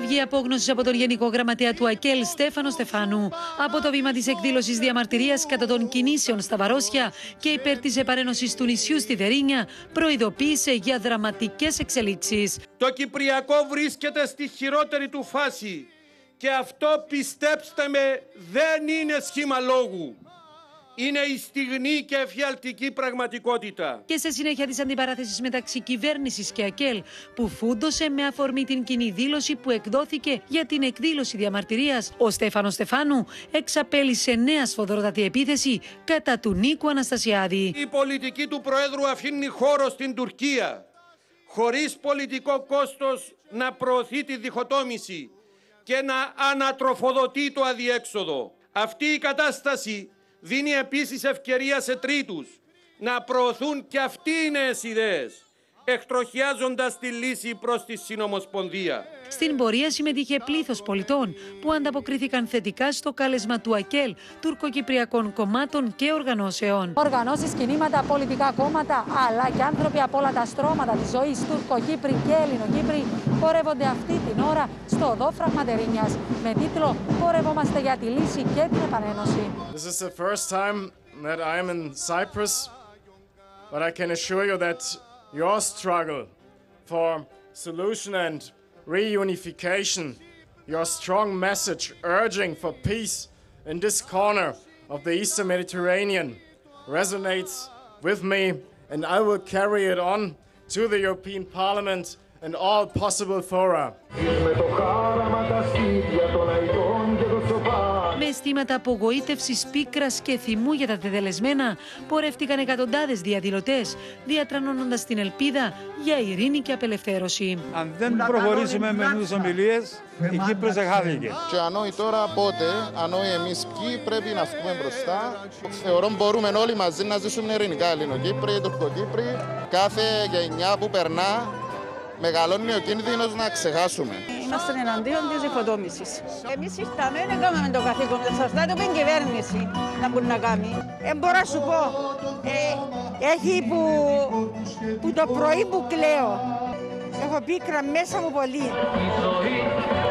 κραυγή απόγνωσης από τον Γενικό Γραμματέα του ΑΚΕΛ Στέφανο Στεφάνου από το βήμα της εκδήλωσης διαμαρτυρίας κατά των κινήσεων στα Βαρόσια και υπέρ της επαρένωσης του νησιού στη Δερίνια προειδοποίησε για δραματικές εξελίξεις. Το Κυπριακό βρίσκεται στη χειρότερη του φάση και αυτό, πιστέψτε με, δεν είναι σχήμα λόγου. Είναι η στιγνή και εφιαλτική πραγματικότητα. Και σε συνέχεια της αντιπαράθεσης μεταξύ κυβέρνησης και ΑΚΕΛ, που φούντωσε με αφορμή την κοινή δήλωση που εκδόθηκε για την εκδήλωση διαμαρτυρίας, ο Στέφανος Στεφάνου εξαπέλυσε νέα σφοδρότατη επίθεση κατά του Νίκου Αναστασιάδη. Η πολιτική του Προέδρου αφήνει χώρο στην Τουρκία, χωρίς πολιτικό κόστος να προωθεί τη διχοτόμηση και να ανατροφοδοτεί το αδιέξοδο. Αυτή η κατάσταση δίνει επίσης ευκαιρία σε τρίτους να προωθούν και αυτοί οι νέες ιδέες, εκτροχιάζοντας τη λύση προς τη Συνομοσπονδία. Στην πορεία συμμετείχε πλήθος πολιτών που ανταποκρίθηκαν θετικά στο κάλεσμα του ΑΚΕΛ, τουρκοκυπριακών κομμάτων και οργανώσεων. Οργανώσεις, κινήματα, πολιτικά κόμματα, αλλά και άνθρωποι από όλα τα στρώματα της ζωής, Τουρκοκύπροι και Ελληνοκύπροι, πορεύονται αυτή την ώρα στο οδό Φραγματερίνιας με τίτλο «Πορευόμαστε για τη λύση και την επανένωση». This is the first time that I am in Cyprus, but I can assure you that your struggle for solution and reunification, your strong message urging for peace in this corner of the Eastern Mediterranean resonates with me, and I will carry it on to the European Parliament and all possible fora. Με αισθήματα απογοήτευσης, πίκρας και θυμού για τα τετελεσμένα, πορεύτηκαν εκατοντάδες διαδηλωτές, διατρανώνοντας την ελπίδα για ειρήνη και απελευθέρωση. Αν δεν προχωρήσουμε με τις ομιλίες, η Κύπρος χάθηκε. Και ανόη τώρα πότε, ανόη εμείς ποιοι πρέπει να βγούμε μπροστά. Θεωρώ μπορούμε όλοι μαζί να ζήσουμε ειρηνικά, Ελληνοκύπροι, Τουρκοκύπροι. Κάθε γενιά που περνά, μεγαλώνει ο κίνδυνος να ξεχάσουμε. Είμαστε εναντίον της διχοτόμησης. Εμείς ήρθαμε, δεν κάναμε το καθήκον μας. Αυτά το είπε η κυβέρνηση να μπορεί να κάνει. Μπορώ να σου πω, έχει που το πρωί που κλαίω. Έχω πίκρα μέσα μου πολύ.